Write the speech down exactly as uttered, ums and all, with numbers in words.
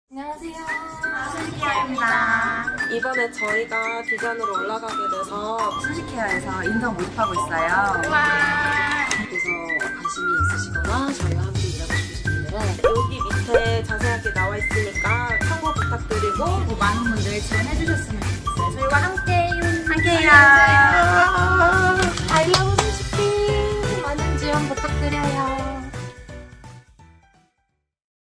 안녕하세요. 순식케어입니다. 이번에 저희가 디자인으로 올라가게 돼서 순식케어에서 인턴 모집하고 있어요. 그래서 관심이 있으시거나 저희와 함께 일하고 싶으신 분들은 여기 밑에 자세하게 나와 있으니까 참고 부탁드리고 많은 분들 지원해 주셨으면 좋겠어요. 저희와 함께 함께해요.